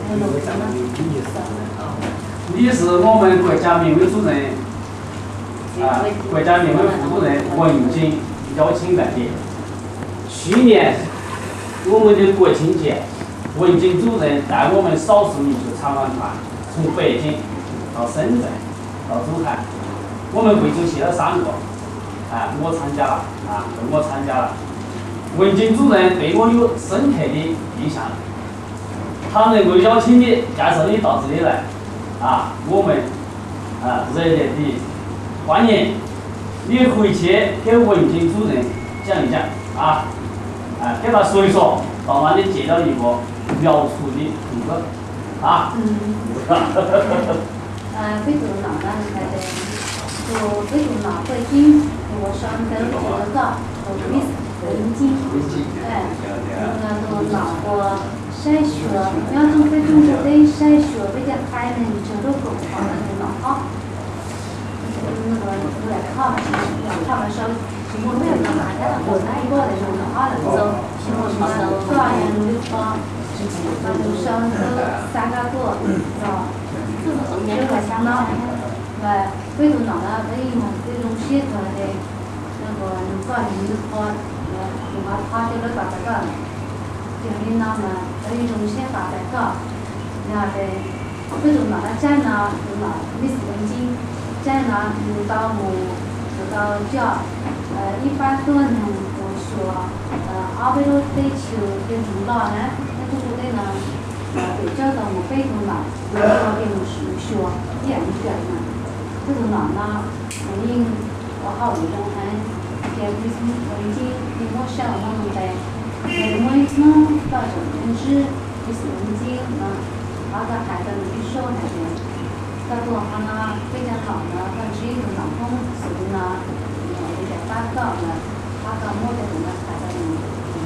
你是我们国家民委主任，国家民委副主任文景邀请来的。去年我们的国庆节，文景主任带我们少数民族长廊团从北京到深圳到珠海，我们贵州去了3个，我参加了，我参加了。文景主任对我有深刻的印象，他能够邀请你，介绍你到这里来，我们热烈的欢迎你回去给文景主任讲一讲，给他说一说，到那里接到一个描述的图片， 非洲脑呢，就非洲脑北京，我上头这个文景，都脑过筛选，要从非中国的筛选比较开呢，就都够好的脑好，那个来看，看的时候，我没有干嘛的，我那一个的时候脑好的时候，我什么都做完6包，就上头3个多，这个相当，非洲脑的可以嘛，这种写出来的那个做完6包。他就来打这个，就是那么有一种先打这个，然后非洲哪个站呢？有哪历史文景站呢？有到叫一般多呢，我说阿非洲地区的主老呢，那中国的呢，比较到我非洲哪，我给我说研究呢，非洲哪呢？我好有种很。文景，我想我们在我们到总认知，就是文景那个孩子们说那些，到多哈呢非常好的，但是一个老公所以呢，有点八卦的，八卦摸的我们孩子们，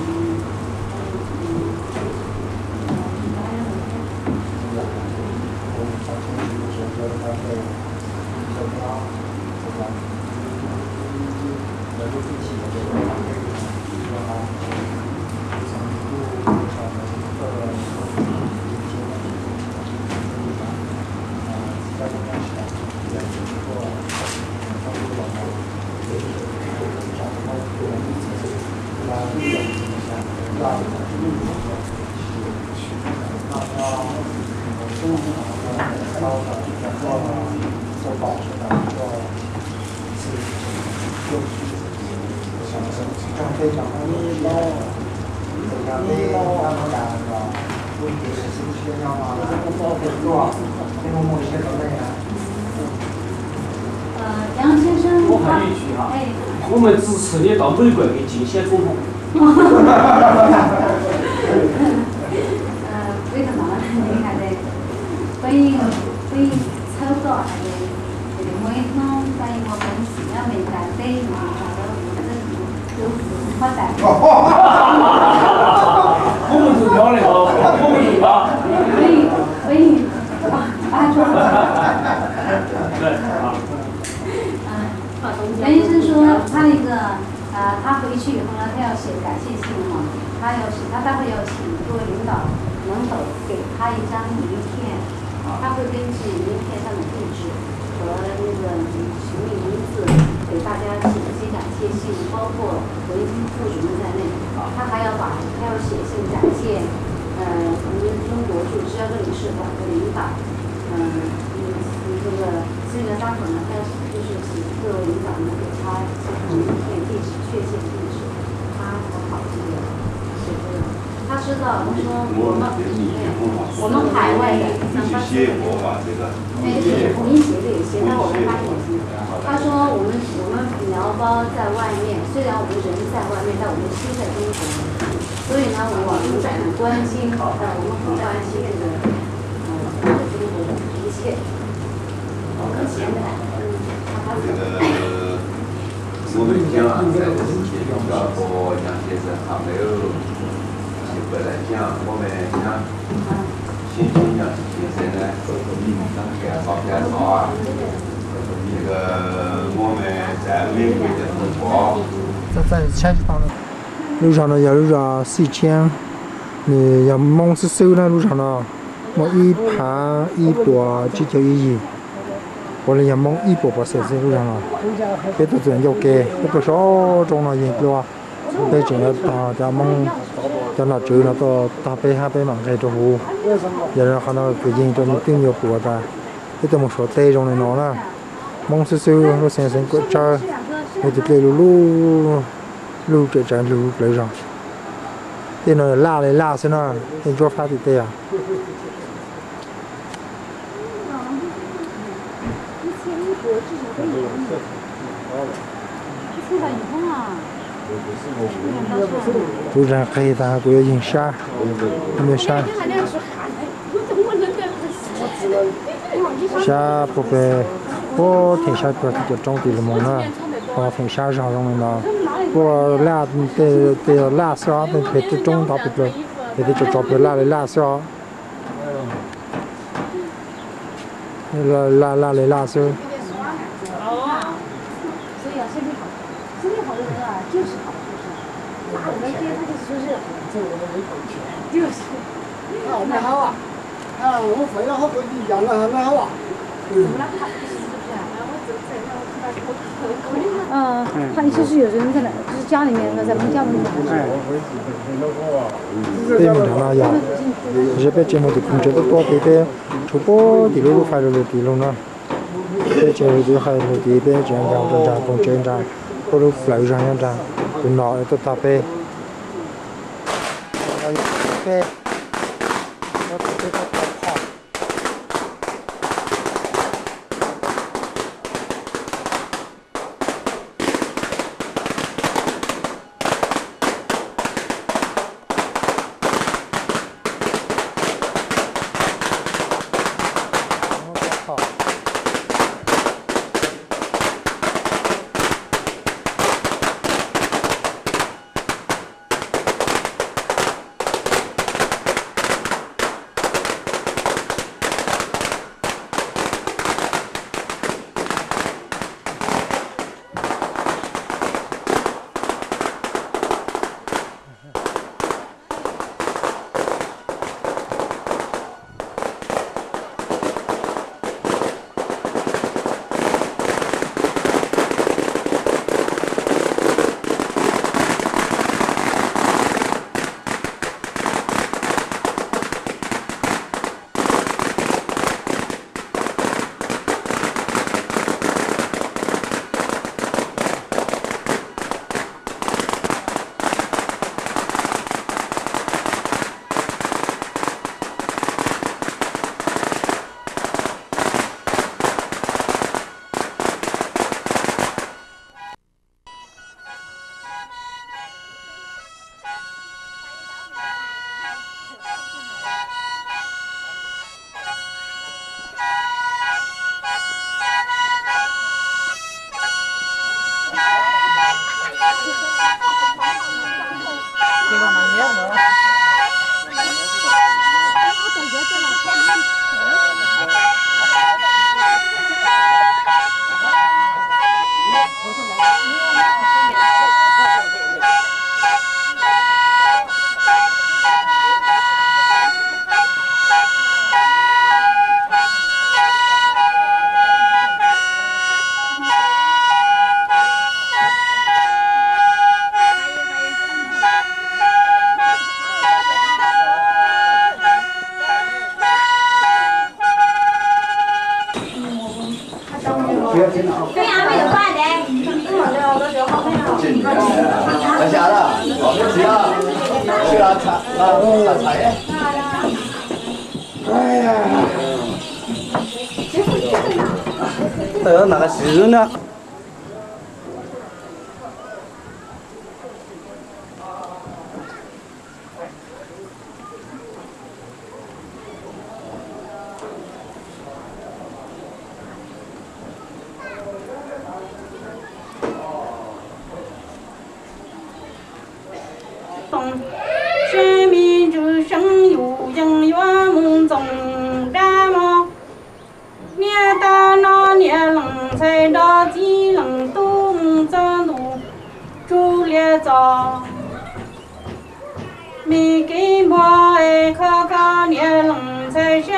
杨先生， 我还有一句我们支持你到美国去竞选总统。 为什么你还得会操作还得每弄在一个公司要每单对嘛，有发展。 我们就聊那个，我们就聊。 可以，袁医生说他那个他回去以后呢，他要写感谢信嘛，他待会要请各位领导能否给他一张名片，他会根据名片上的地址和那个群名字给大家写一些感谢信，包括文景副主任在内，他要写信感谢我们中国驻12个领事馆的领导，这个待会呢，他就是请各位领导呢给他名片地址确切地址，他好这个写这个，他知道他说我们海外的， 写过嘛这个， 您写的也写到我们发信息。他说我们苗包在外面，虽然我们人在外面，但我们心在中国，所以呢，我们很关心，我们很关心这个中国的一切。 我们讲在这之前，要和杨先生还没有机会来讲，我们想先请杨先生呢，介绍介绍这个我们在美国的生活。 在前几趟呢，路上呢有着事情，你要忙是手呢路上呢， 我一盘一多只叫一，我来梦一波波三路上了，别都这样要给，别都少中了赢了，别这样打梦，打那州那到打北海北忙开之后，有人喊那个赢着你顶要过的，别这么说带中的孬了，梦是手我先生过这，我就给路这站路来上。这那拉来拉去那，你做法的对呀。路上可以打，不要影山，没山。下不被，我挺下边就种地了么呢？我挺下上种的呢。我拉得拉沙，那可以种到不了，那得就找不拉来拉沙，拉来拉沙。 所以啊，身体好的人啊，就是好，大的那些他就是说是，就是。 啊，蛮好啊！啊，我回来后跟你讲了，蛮好啊。 怎么了？他就是有人在那，就是家里面的，在我们家里面。 对门上那样，这边节目的工作都多，这边出播的路发了的路呢，这节目的还有这边这样这样公这样，或者楼上样这样，就拿都打呗。对。 对呀，没有饭的。 在下了，去啊，去啊，查菜。哎呀，得那个事呢？ 生命之生有因缘梦中然么？年大那年冷才着急冷冬正路住列早，没给我爱看看年冷才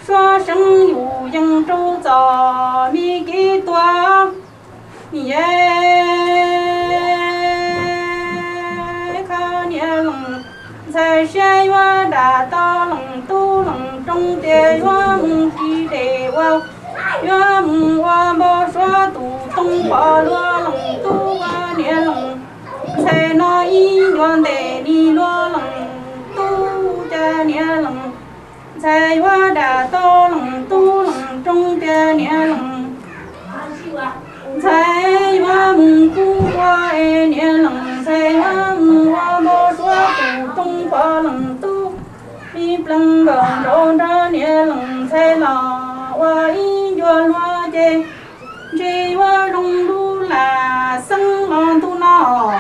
说声有应周遭米给多耶，靠年龙在山原大道龙都龙中的原木地雷我原木我没说都东巴罗龙都把年龙在那一原的你罗龙都家年龙在原大道龙都龙中的年龙在原木古花年龙在原木我没说都东巴龙都你不能够着年龙在那我一原罗的这我融入啦生浪都闹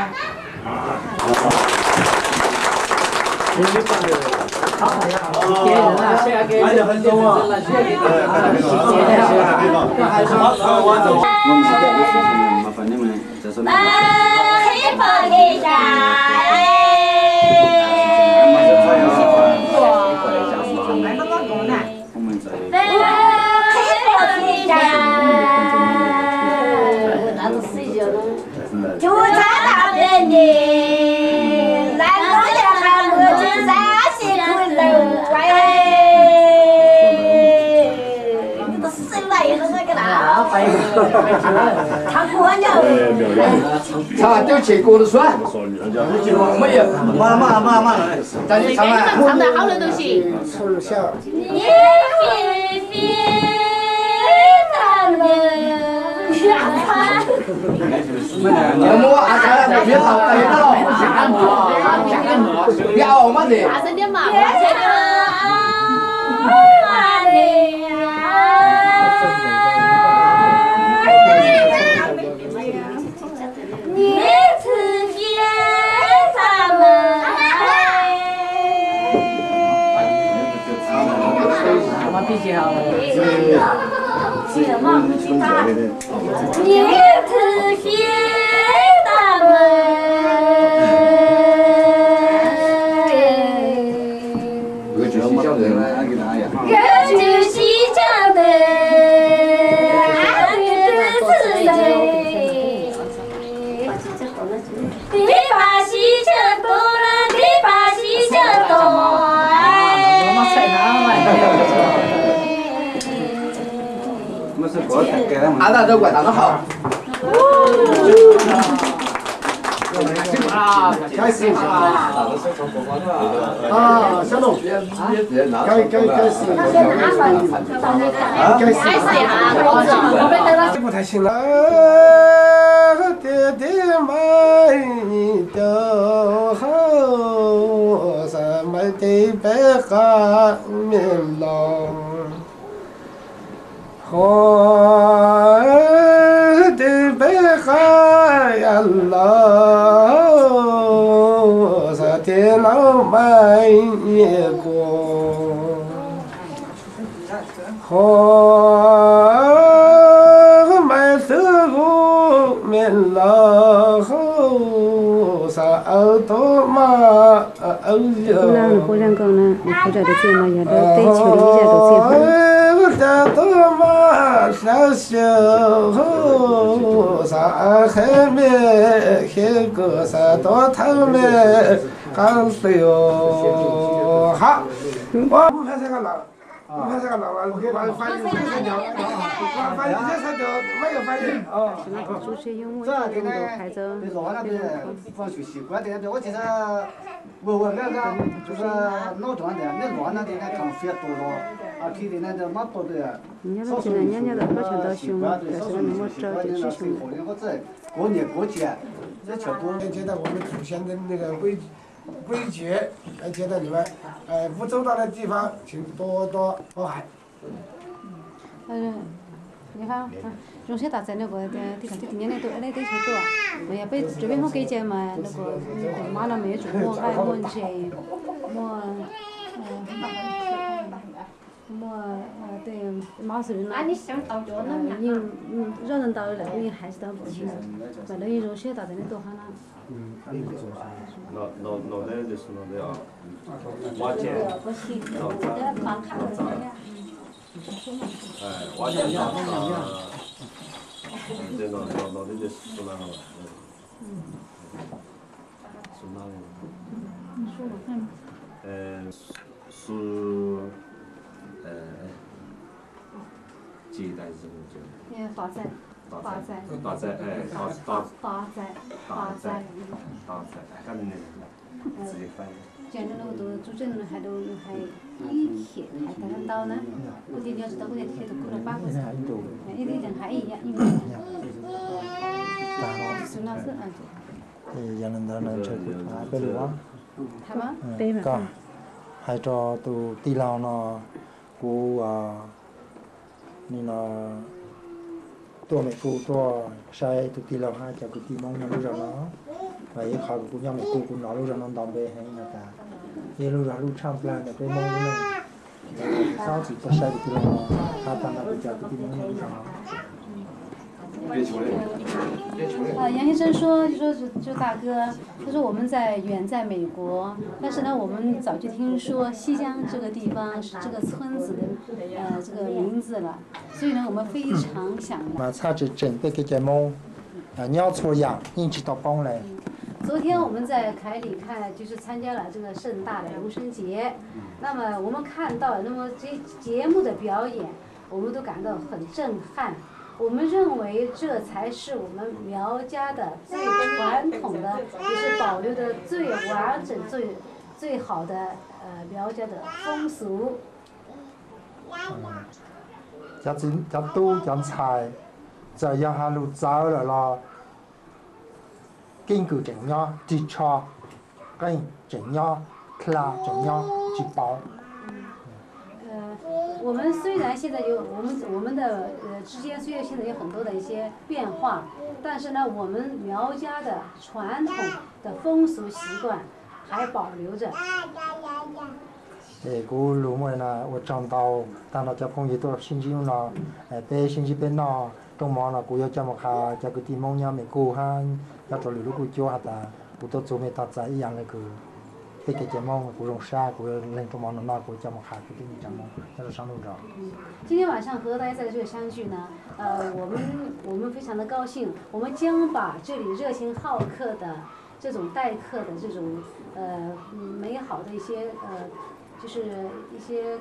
就咱大人的，咱老家还我这啥辛苦了你都死了也是那个啦，唱歌呢， 唱就结果的算，没有，妈，咱就唱了， 唱的好的都行。 抽象。 你飞咱们。 我阿才别跑别闹，别熬嘛的。 大声点嘛！ 你自己咱们。 我们比较。 你自己咱们。 俺那都管他们好。开始啊，小龙，该死，不太行了。爹爹买的好，咱们的白哈面long。我的北海呀老，在电脑买一个，我买这个面老，在耳朵嘛耳朵。 那我两个呢？你回家的节目也都对球的一家都结婚。 在多么小小，啥还没黑个啥多他们干死哟！好，我不拍这个了，不拍这个了，我给把翻译成三条，翻译成三条，没有翻译哦。 这样的呢，别说那边放学习惯的，我觉得我那个就是脑转的，那乱那的那看非多了。啊，天天那就蛮多的。人家都想到凶，但是那么着就是凶。过年过节，这全部觉得我们祖先的那个规矩，觉得你们不周到的地方，请多多包涵。 你看，中学大在那个地方，今年那都那得去多，我也被这边我给讲嘛，那个马上没做，我还我去，对马是那，让人到那个人还是到不去，反正中学大在那多好啦。 老的就是那个马姐， 哎，我想想这老的就说那个了，说那个。 你说我看。 是这一代是什么叫？ 发财。发财， 哎， 发财， 干的直接翻译。 讲的那个都主政还以前还谈得到呢，我今天知道我在贴着过了8个月，一个人还一样，一模一样。是那是 giờ nên chơi cái bê lúa có hai trò tụ tì lao nó của nên là tua mẹ cụ tua sai tụ tì lao hai cho cụ tì mong nó lúc rồi nó vậy khỏi cụ nhau mẹ cụ nó lúc rồi nó đòn bê hay là ta như lúc rồi lúc trăm plan là cái mong nó sao chỉ có sai tụ tì lao hai tam là cho cụ tì mong nó lúc rồi nó 杨先生说，就大哥，他说我们远在美国，但是呢，我们早就听说西江这个地方是这个村子的这个名字了，所以呢，我们非常想来。 嘛，他就准备给节目，鸟错样，一直到帮来。 昨天我们在凯里就是参加了这个盛大的龙生节，那么我们看到，那么这节目的表演，我们都感到很震撼。我们认为这才是我们苗家的最传统的，也是保留的最完整、最好的苗家的风俗。 家都讲菜，就要下路走了啦。根据怎样地差，跟怎样拉怎样去包。 我们虽然现在有我们的之间虽然现在有很多的一些变化，但是呢，我们苗家的传统的风俗习惯还保留着。 กูรู้มั้ยนะว่าจำ到当เราจะพงอยู่ตัว新金了ไป新金เป็นเนาะตรงมอนะกูอยากจะมาคาจะกูตีมงเนี่ยไม่กูฮันอยากตัวหรือกูจ่อหาตากูตัวจูไม่ตัดใจอีหยังเลยคือไป给节目，กูรงชากูเล่นตัวมันนอกกูจะมาขาดกูที่นี่节目，在这上路着。 今天晚上和大家在这相聚呢，我们非常的高兴，我们将把这里热情好客的这种待客的这种美好的一些就是一些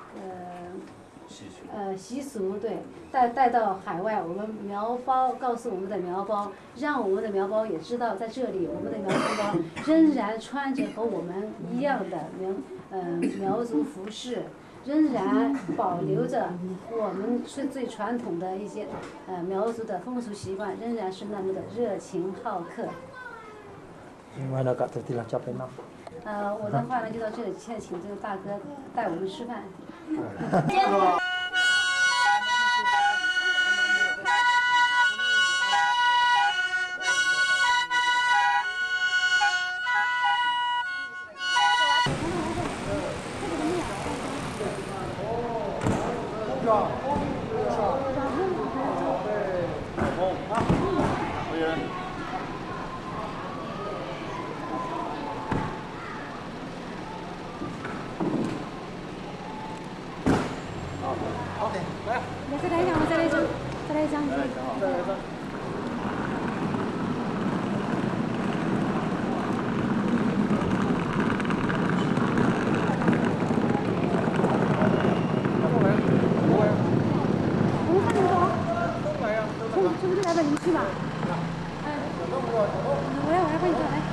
习俗对，带到海外，我们苗胞告诉我们的苗胞，让我们的苗胞也知道，在这里我们的苗胞仍然穿着和我们一样的苗族服饰，仍然保留着我们最传统的一些苗族的风俗习惯，仍然是那么的热情好客。 我那个头地上交杯呢。 我的话呢就到这里，现在请这个大哥带我们吃饭。再来一张，再来一张，再来一张。我们看这个多。从这来到林区吧。我来帮你做来。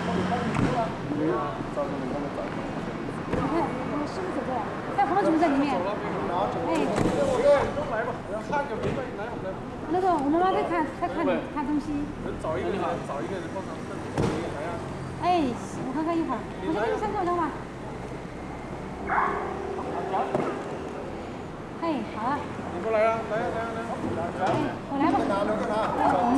你看，我们师傅走过来，带黄竹在里面。那个我妈妈在看东西。找一个人帮忙来呀。哎，我看看一会儿，我先给你上照张吧。哎，好了。你过来呀，来。哎，我来吧。